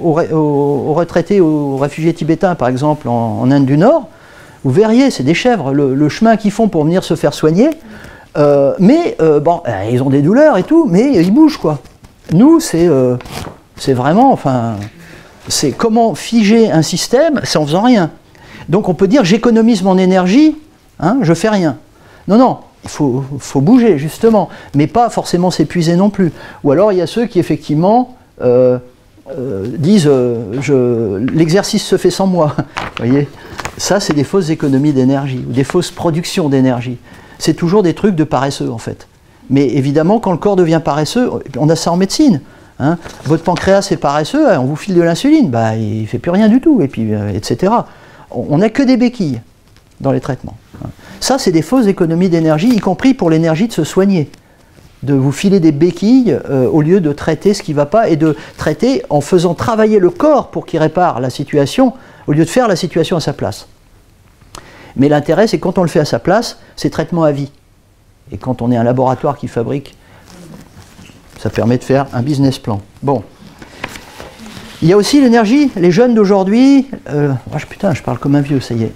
aux, aux, aux retraités, aux réfugiés tibétains, par exemple, en, en Inde du Nord, vous verriez, c'est des chèvres, le, le chemin qu'ils font pour venir se faire soigner, euh, mais, euh, bon, ils ont des douleurs et tout, mais ils bougent, quoi. Nous, c'est euh, c'est vraiment, enfin, c'est comment figer un système, c'est en faisant rien. Donc on peut dire, j'économise mon énergie, hein, je fais rien. Non, non. Il faut, faut bouger, justement, mais pas forcément s'épuiser non plus. Ou alors, il y a ceux qui, effectivement, euh, euh, disent euh, « l'exercice se fait sans moi ». Vous voyez, ça, c'est des fausses économies d'énergie, ou des fausses productions d'énergie. C'est toujours des trucs de paresseux, en fait. Mais évidemment, quand le corps devient paresseux, on a ça en médecine. Hein. Votre pancréas est paresseux, on vous file de l'insuline, bah, il ne fait plus rien du tout, et puis, euh, et cetera. On n'a que des béquilles dans les traitements. Ça, c'est des fausses économies d'énergie, y compris pour l'énergie de se soigner. De vous filer des béquilles euh, au lieu de traiter ce qui ne va pas et de traiter en faisant travailler le corps pour qu'il répare la situation, au lieu de faire la situation à sa place. Mais l'intérêt, c'est quand on le fait à sa place, c'est traitement à vie. Et quand on est un laboratoire qui fabrique, ça permet de faire un business plan. Bon. Il y a aussi l'énergie, les jeunes d'aujourd'hui... Euh, oh, putain, je parle comme un vieux, ça y est.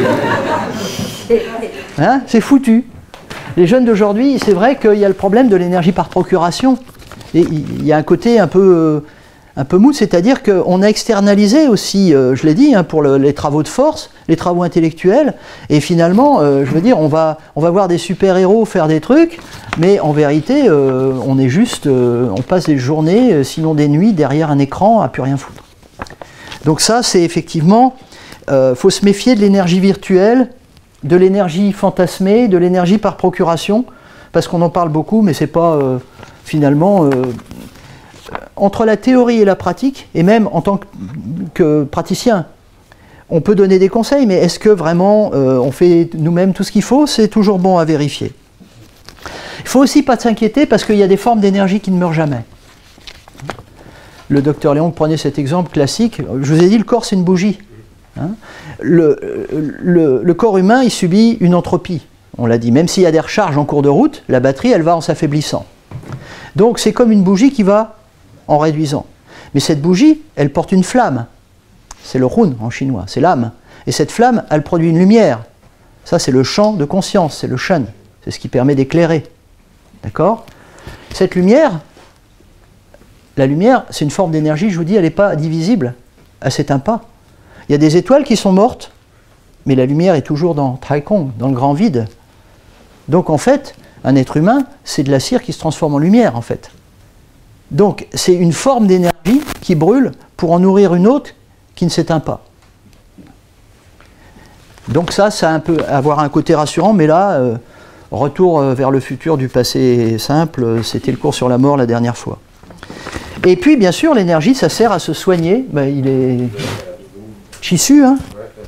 Hein, c'est foutu. Les jeunes d'aujourd'hui, c'est vrai qu'il y a le problème de l'énergie par procuration. Et il y a un côté un peu, un peu mou, c'est-à-dire qu'on a externalisé aussi, euh, je l'ai dit, hein, pour le, les travaux de force, les travaux intellectuels, et finalement, euh, je veux dire, on va, on va voir des super-héros faire des trucs, mais en vérité, euh, on est juste, euh, on passe des journées, sinon des nuits, derrière un écran, à plus rien foutre. Donc ça, c'est effectivement, il euh, faut se méfier de l'énergie virtuelle, de l'énergie fantasmée, de l'énergie par procuration, parce qu'on en parle beaucoup, mais c'est pas euh, finalement... Euh, entre la théorie et la pratique, et même en tant que, que praticien, on peut donner des conseils, mais est-ce que vraiment euh, on fait nous-mêmes tout ce qu'il faut? C'est toujours bon à vérifier. Il ne faut aussi pas s'inquiéter parce qu'il y a des formes d'énergie qui ne meurent jamais. Le docteur Léon prenait cet exemple classique. Je vous ai dit, le corps c'est une bougie. Hein, le, le, le corps humain, il subit une entropie. On l'a dit, même s'il y a des recharges en cours de route, la batterie, elle va en s'affaiblissant. Donc c'est comme une bougie qui va en réduisant. Mais cette bougie, elle porte une flamme. C'est le run en chinois, c'est l'âme. Et cette flamme, elle produit une lumière. Ça, c'est le champ de conscience, c'est le shen. C'est ce qui permet d'éclairer. D'accord? Cette lumière, la lumière, c'est une forme d'énergie, je vous dis, elle n'est pas divisible. Elle ne s'éteint pas. Il y a des étoiles qui sont mortes, mais la lumière est toujours dans Taikong, dans le grand vide. Donc en fait, un être humain, c'est de la cire qui se transforme en lumière, en fait. Donc c'est une forme d'énergie qui brûle pour en nourrir une autre qui ne s'éteint pas. Donc ça, ça a un peu avoir un côté rassurant, mais là, euh, retour vers le futur du passé simple, c'était le cours sur la mort la dernière fois. Et puis, bien sûr, l'énergie, ça sert à se soigner. Ben, il est chissu, hein.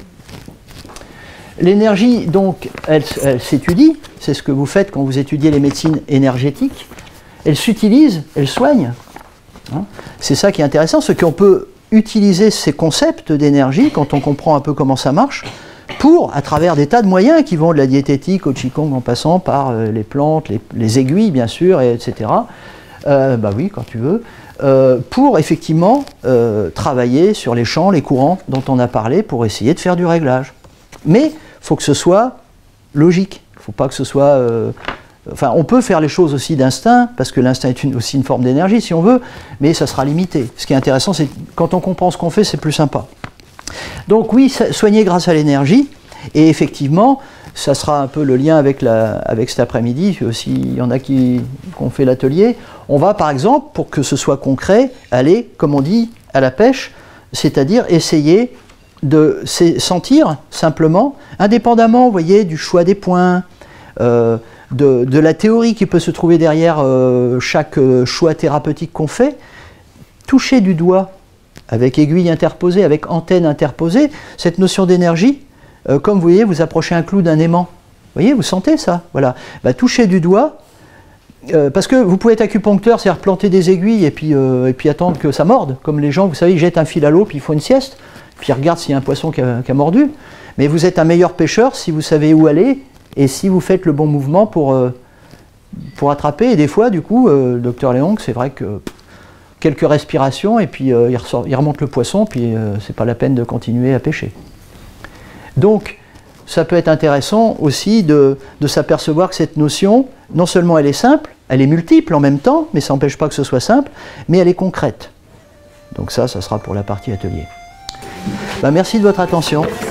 L'énergie, donc, elle, elle s'étudie. C'est ce que vous faites quand vous étudiez les médecines énergétiques. Elle s'utilise, elle soigne. Hein. C'est ça qui est intéressant, c'est qu'on peut utiliser ces concepts d'énergie, quand on comprend un peu comment ça marche, pour, à travers des tas de moyens qui vont de la diététique au qigong en passant par euh, les plantes, les, les aiguilles, bien sûr, et etc. Euh, bah oui, quand tu veux. Euh, pour effectivement euh, travailler sur les champs, les courants dont on a parlé, pour essayer de faire du réglage. Mais il faut que ce soit logique. Il ne faut pas que ce soit... Euh, enfin, on peut faire les choses aussi d'instinct, parce que l'instinct est une, aussi une forme d'énergie, si on veut, mais ça sera limité. Ce qui est intéressant, c'est quand on comprend ce qu'on fait, c'est plus sympa. Donc oui, soigner grâce à l'énergie, et effectivement, ça sera un peu le lien avec, la, avec cet après-midi, s'il y en a qui, qui ont fait l'atelier. On va par exemple, pour que ce soit concret, aller, comme on dit, à la pêche, c'est-à-dire essayer de sentir simplement, indépendamment, vous voyez, du choix des points, euh, de, de la théorie qui peut se trouver derrière euh, chaque euh, choix thérapeutique qu'on fait, toucher du doigt, avec aiguille interposée, avec antenne interposée, cette notion d'énergie, euh, comme vous voyez, vous approchez un clou d'un aimant. Vous voyez, vous sentez ça? Voilà. Bah, touchez du doigt, euh, parce que vous pouvez être acupuncteur, c'est-à-dire planter des aiguilles et puis, euh, et puis attendre que ça morde, comme les gens, vous savez, ils jettent un fil à l'eau, puis ils font une sieste, puis ils regardent s'il y a un poisson qui a, qui a mordu. Mais vous êtes un meilleur pêcheur si vous savez où aller, et si vous faites le bon mouvement pour, euh, pour attraper. Et des fois, du coup, euh, le docteur Léon, c'est vrai que quelques respirations et puis euh, il, ressort, il remonte le poisson, puis euh, c'est pas la peine de continuer à pêcher. Donc, ça peut être intéressant aussi de, de s'apercevoir que cette notion, non seulement elle est simple, elle est multiple en même temps, mais ça n'empêche pas que ce soit simple, mais elle est concrète. Donc ça, ça sera pour la partie atelier. Ben, merci de votre attention.